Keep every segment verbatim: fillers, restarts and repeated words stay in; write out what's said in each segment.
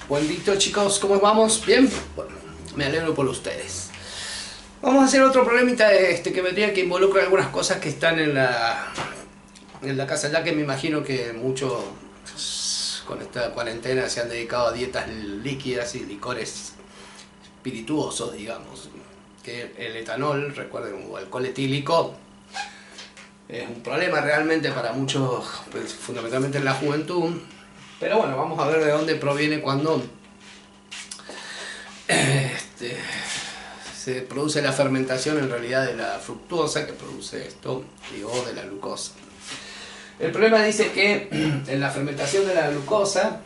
Buen día, chicos, ¿cómo vamos? ¿Bien? Bueno, me alegro por ustedes. Vamos a hacer otro problemita este, que vendría que involucra algunas cosas que están en la, en la casa, ya que me imagino que muchos con esta cuarentena se han dedicado a dietas líquidas y licores espirituosos, digamos. Que el etanol, recuerden, o alcohol etílico, es un problema realmente para muchos, pues, fundamentalmente en la juventud. Pero bueno, vamos a ver de dónde proviene cuando este, se produce la fermentación en realidad de la fructuosa que produce esto, digo, de la glucosa. El problema dice que en la fermentación de la glucosa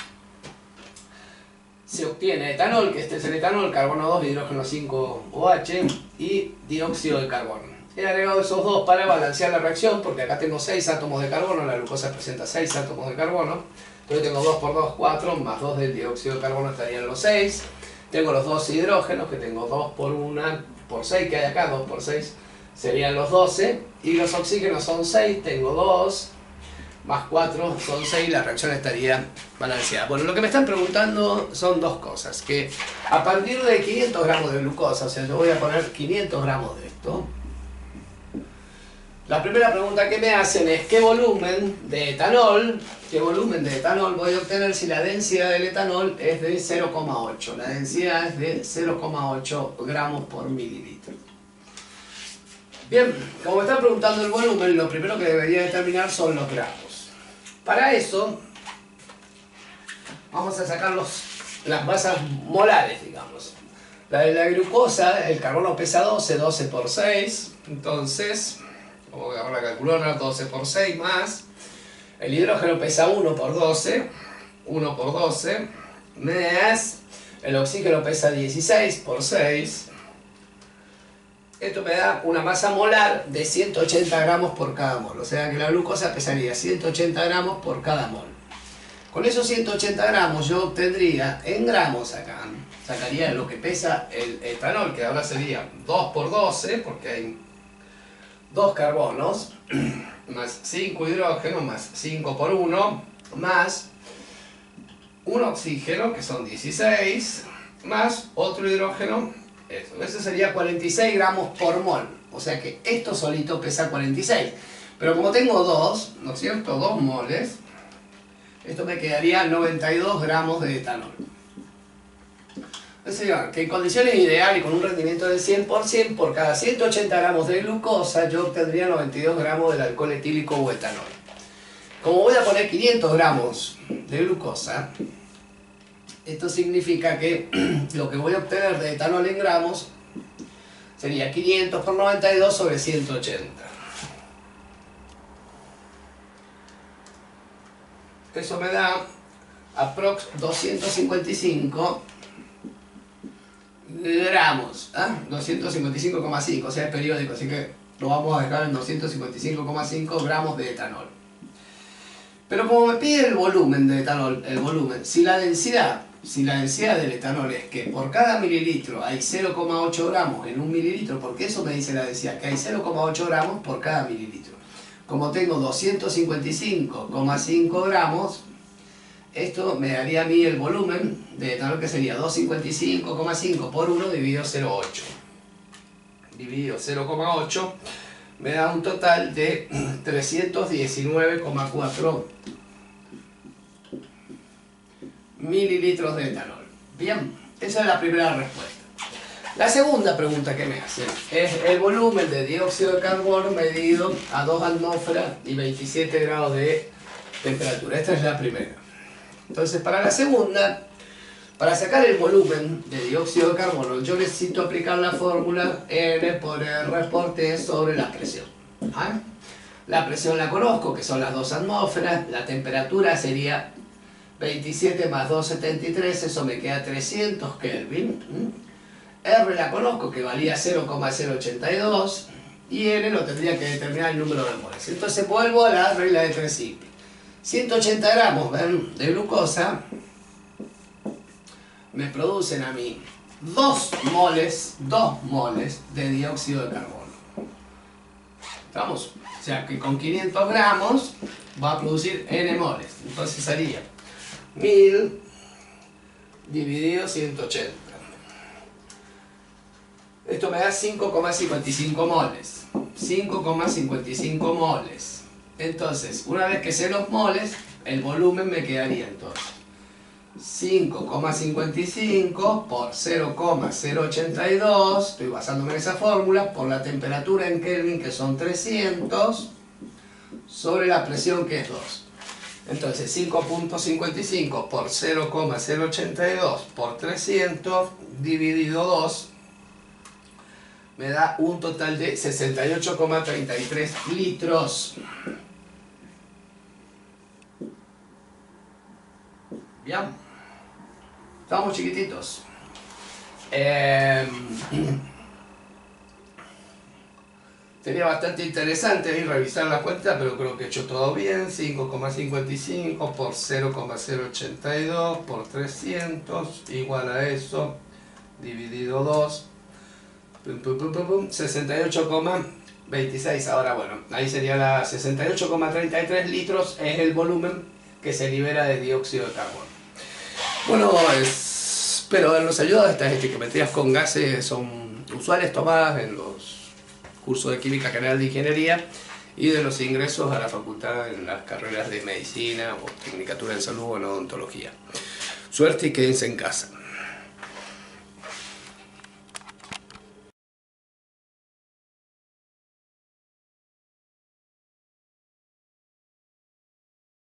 se obtiene etanol, que este es el etanol, carbono dos, hidrógeno cinco O H y dióxido de carbono. He agregado esos dos para balancear la reacción, porque acá tengo seis átomos de carbono, la glucosa presenta seis átomos de carbono. Entonces tengo dos por dos, cuatro, más dos del dióxido de carbono estarían los seis. Tengo los dos hidrógenos, que tengo dos por uno, por seis que hay acá, dos por seis serían los doce. Y los oxígenos son seis, tengo dos, más cuatro son seis, la reacción estaría balanceada. Bueno, lo que me están preguntando son dos cosas. Que a partir de quinientos gramos de glucosa, o sea, yo voy a poner quinientos gramos de esto. La primera pregunta que me hacen es ¿qué volumen de etanol, qué volumen de etanol voy a obtener si la densidad del etanol es de cero coma ocho? La densidad es de cero coma ocho gramos por mililitro. Bien, como me están preguntando el volumen, lo primero que debería determinar son los gramos. Para eso, vamos a sacar los, las masas molares, digamos. La de la glucosa, el carbono pesa doce, doce por seis, entonces voy a agarrar la calculadora, doce por seis más, el hidrógeno pesa uno por doce, uno por doce, más, el oxígeno pesa dieciséis por seis, esto me da una masa molar de ciento ochenta gramos por cada mol, o sea que la glucosa pesaría ciento ochenta gramos por cada mol. Con esos ciento ochenta gramos yo obtendría en gramos acá, sacaría lo que pesa el etanol, que ahora sería dos por doce, porque hay dos carbonos, más cinco hidrógenos, más cinco por uno, más un oxígeno, que son dieciséis, más otro hidrógeno, eso, eso sería cuarenta y seis gramos por mol. O sea que esto solito pesa cuarenta y seis. Pero como tengo dos, ¿no es cierto? dos moles, esto me quedaría noventa y dos gramos de etanol. Es decir, que en condiciones ideales y con un rendimiento del cien por ciento, por cada ciento ochenta gramos de glucosa yo obtendría noventa y dos gramos del alcohol etílico o etanol. Como voy a poner quinientos gramos de glucosa, esto significa que lo que voy a obtener de etanol en gramos sería quinientos por noventa y dos sobre ciento ochenta. Eso me da aprox doscientos cincuenta y cinco gramos, ¿eh? doscientos cincuenta y cinco coma cinco, o sea es periódico, así que lo vamos a dejar en doscientos cincuenta y cinco coma cinco gramos de etanol. Pero como me pide el volumen de etanol, el volumen, si la densidad, si la densidad del etanol es que por cada mililitro hay cero coma ocho gramos en un mililitro, porque eso me dice la densidad, que hay cero coma ocho gramos por cada mililitro. Como tengo doscientos cincuenta y cinco coma cinco gramos, esto me daría a mí el volumen de etanol, que sería doscientos cincuenta y cinco coma cinco por uno dividido cero coma ocho. Dividido cero coma ocho me da un total de trescientos diecinueve coma cuatro mililitros de etanol. Bien, esa es la primera respuesta. La segunda pregunta que me hacen es el volumen de dióxido de carbono medido a dos atmósferas y veintisiete grados de temperatura. Esta es la primera. Entonces, para la segunda, para sacar el volumen de dióxido de carbono, yo necesito aplicar la fórmula N por R por T sobre la presión. ¿Ah? La presión la conozco, que son las dos atmósferas, la temperatura sería veintisiete más doscientos setenta y tres, eso me queda trescientos Kelvin. R la conozco, que valía cero coma cero ochenta y dos, y N lo tendría que determinar el número de moles. Entonces vuelvo a la regla de tres simples. ciento ochenta gramos de glucosa me producen a mí dos moles, dos moles de dióxido de carbono. ¿Estamos? O sea que con quinientos gramos va a producir N moles. Entonces sería mil dividido ciento ochenta. Esto me da cinco coma cincuenta y cinco moles. cinco coma cincuenta y cinco moles. Entonces, una vez que sé los moles, el volumen me quedaría entonces cinco coma cincuenta y cinco por cero coma cero ochenta y dos, estoy basándome en esa fórmula, por la temperatura en Kelvin, que son trescientos, sobre la presión, que es dos. Entonces cinco coma cincuenta y cinco por cero coma cero ochenta y dos por trescientos dividido dos me da un total de sesenta y ocho coma treinta y tres litros. Bien, estamos chiquititos. Eh, sería bastante interesante ahí revisar la cuenta, pero creo que he hecho todo bien. cinco coma cincuenta y cinco por cero coma cero ochenta y dos por trescientos igual a eso, dividido dos, pum, pum, pum, pum, pum, sesenta y ocho coma veintiséis. Ahora bueno, ahí sería la sesenta y ocho coma treinta y tres litros, es el volumen que se libera de dióxido de carbono. Bueno, espero habernos ayudado. Estas estequiometrías con gases son usuales, tomadas en los cursos de Química General de Ingeniería y de los ingresos a la facultad en las carreras de Medicina o Tecnicatura en Salud o en Odontología. Suerte y quédense en casa.